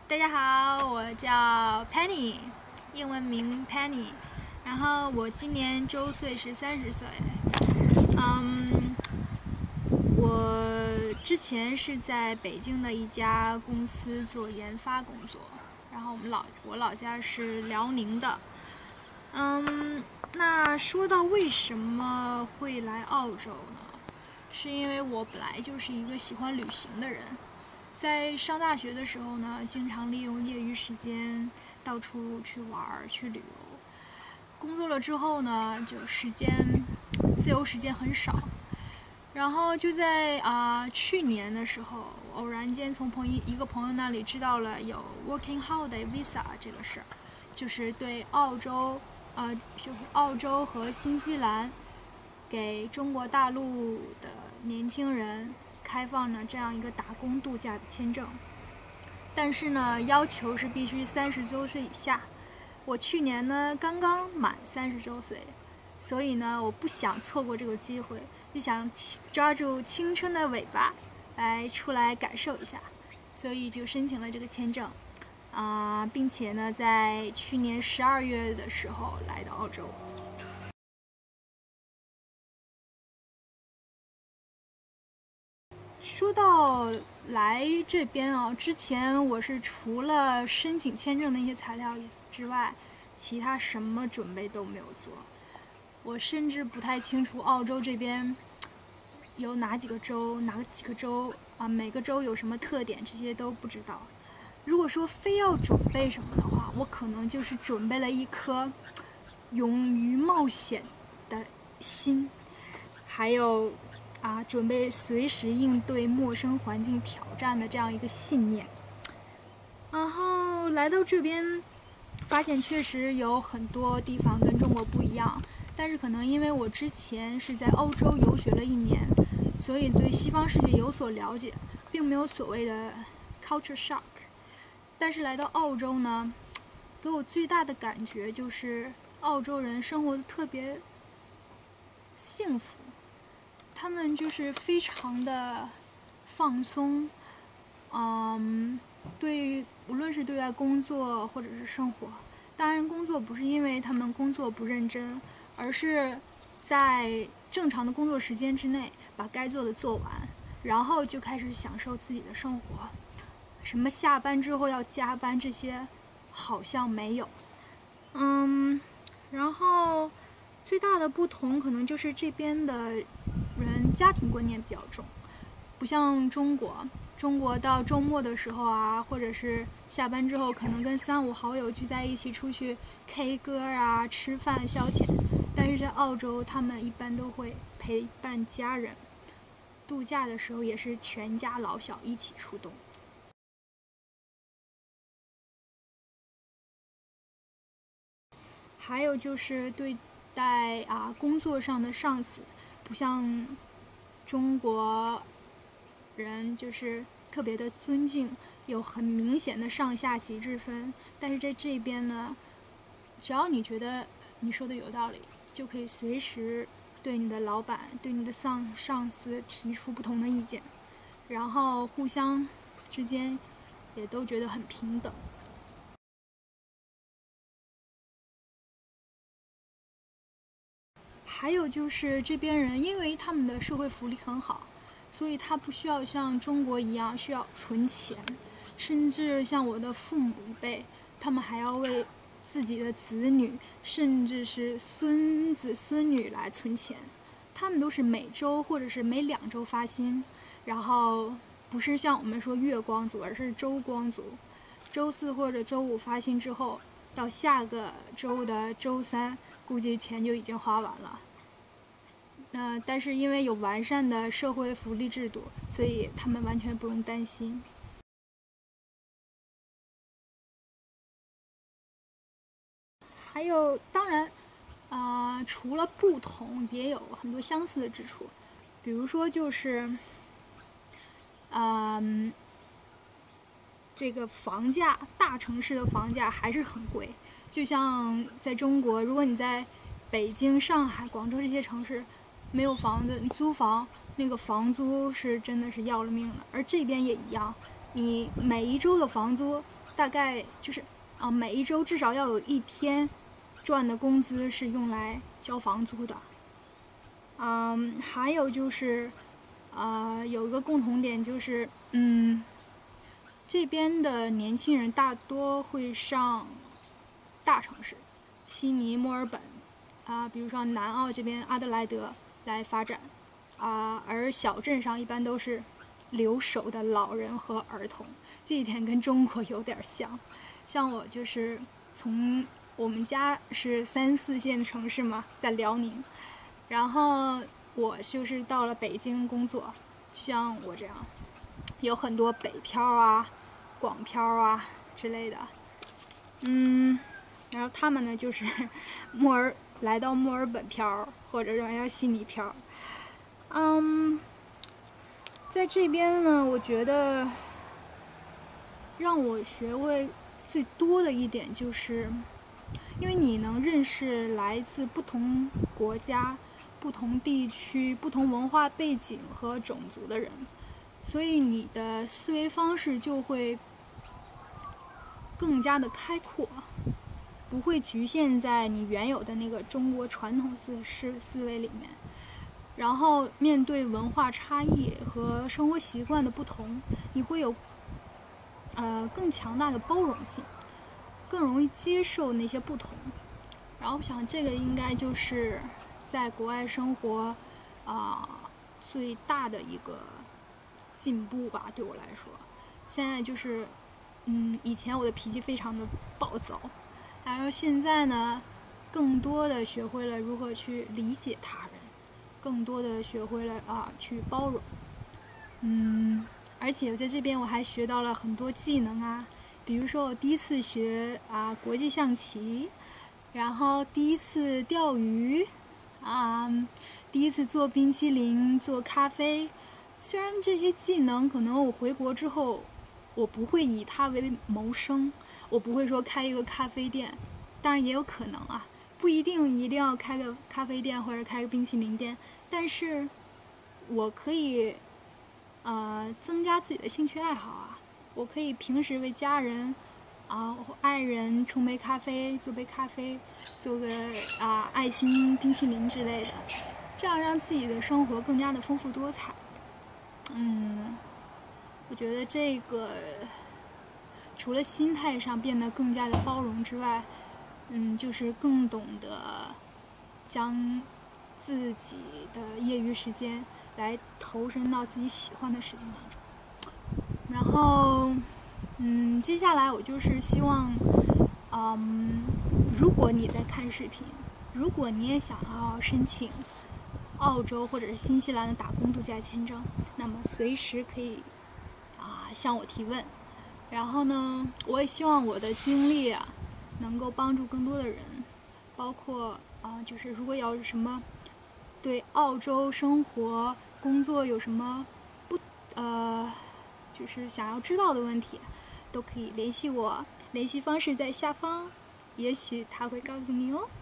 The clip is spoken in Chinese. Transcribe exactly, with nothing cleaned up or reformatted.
大家好，我叫 Penny， 英文名 Penny， 然后我今年周岁是三十岁。嗯，我之前是在北京的一家公司做研发工作，然后我们老我老家是辽宁的。嗯，那说到为什么会来澳洲呢？是因为我本来就是一个喜欢旅行的人。在上大学的时候呢，经常利用业余时间到处去玩去旅游。工作了之后呢，就时间自由时间很少。然后就在啊、呃、去年的时候，偶然间从朋友一个朋友那里知道了有 Working Holiday Visa 这个事儿，就是对澳洲呃就是澳洲和新西兰给中国大陆的年轻人开放了这样一个打工度假的签证，但是呢，要求是必须三十周岁以下。我去年呢刚刚满三十周岁，所以呢，我不想错过这个机会，就想抓住青春的尾巴来出来感受一下，所以就申请了这个签证，啊、呃，并且呢，在去年十二月的时候来到澳洲。说到来这边啊，之前我是除了申请签证的一些材料之外，其他什么准备都没有做。我甚至不太清楚澳洲这边有哪几个州，哪几个州啊，每个州有什么特点，这些都不知道。如果说非要准备什么的话，我可能就是准备了一颗勇于冒险的心，还有啊，准备随时应对陌生环境挑战的这样一个信念。然后来到这边，发现确实有很多地方跟中国不一样，但是可能因为我之前是在欧洲游学了一年，所以对西方世界有所了解，并没有所谓的 culture shock。但是来到澳洲呢，给我最大的感觉就是澳洲人生活的特别幸福。他们就是非常的放松，嗯，对于无论是对待工作或者是生活，当然工作不是因为他们工作不认真，而是在正常的工作时间之内把该做的做完，然后就开始享受自己的生活。什么下班之后要加班这些好像没有，嗯，然后最大的不同可能就是这边的人家庭观念比较重，不像中国，中国到周末的时候啊，或者是下班之后，可能跟三五好友聚在一起出去 K 歌啊、吃饭消遣。但是在澳洲，他们一般都会陪伴家人，度假的时候也是全家老小一起出动。还有就是对待啊工作上的上司，不像中国人就是特别的尊敬，有很明显的上下级之分。但是在这边呢，只要你觉得你说的有道理，就可以随时对你的老板、对你的上上司提出不同的意见，然后互相之间也都觉得很平等。还有就是这边人，因为他们的社会福利很好，所以他不需要像中国一样需要存钱，甚至像我的父母一辈，他们还要为自己的子女，甚至是孙子孙女来存钱。他们都是每周或者是每两周发薪，然后不是像我们说月光族，而是周光族。周四或者周五发薪之后，到下个周的周三，估计钱就已经花完了。那、呃、但是因为有完善的社会福利制度，所以他们完全不用担心。还有，当然，啊、呃，除了不同，也有很多相似的之处。比如说，就是，嗯、呃，这个房价，大城市的房价还是很贵。就像在中国，如果你在北京、上海、广州这些城市没有房子，你租房，那个房租是真的是要了命了。而这边也一样， 你每一周的房租大概就是啊、呃，每一周至少要有一天赚的工资是用来交房租的。嗯，还有就是，啊、呃，有一个共同点就是，嗯，这边的年轻人大多会上大城市，悉尼、墨尔本，啊、呃，比如说南澳这边阿德莱德来发展，啊、呃，而小镇上一般都是留守的老人和儿童，这一点跟中国有点像。像我就是从我们家是三四线城市嘛，在辽宁。然后我就是到了北京工作，就像我这样，有很多北漂啊、广漂啊之类的，嗯，然后他们呢就是墨尔来到墨尔本漂，或者来到悉尼漂，嗯，在这边呢，我觉得让我学会最多的一点就是，因为你能认识来自不同国家、不同地区、不同文化背景和种族的人，所以你的思维方式就会更加的开阔，不会局限在你原有的那个中国传统思思思维里面。然后面对文化差异和生活习惯的不同，你会有呃更强大的包容性，更容易接受那些不同。然后我想这个应该就是在国外生活啊、呃、最大的一个进步吧，对我来说。现在就是嗯，以前我的脾气非常的暴躁，然后现在呢更多的学会了如何去理解他人，更多的学会了啊、呃、去包容。嗯，而且我在这边我还学到了很多技能啊，比如说我第一次学啊、呃、国际象棋，然后第一次钓鱼，啊、嗯，第一次做冰淇淋、做咖啡。虽然这些技能可能我回国之后，我不会以它为谋生，我不会说开一个咖啡店，当然也有可能啊，不一定一定要开个咖啡店或者开个冰淇淋店，但是我可以呃增加自己的兴趣爱好啊，我可以平时为家人啊、呃、爱人冲杯咖啡，做杯咖啡，做个啊、呃、爱心冰淇淋之类的，这样让自己的生活更加的丰富多彩。嗯，我觉得这个除了心态上变得更加的包容之外，嗯，就是更懂得将自己的业余时间来投身到自己喜欢的事情当中。然后，嗯，接下来我就是希望，嗯，如果你在看视频，如果你也想要申请澳洲或者是新西兰的打工度假签证，那么随时可以啊、呃、向我提问。然后呢，我也希望我的经历啊能够帮助更多的人，包括啊、呃、就是如果要是什么对澳洲生活工作有什么不呃就是想要知道的问题，都可以联系我，联系方式在下方，也许他会告诉你哦。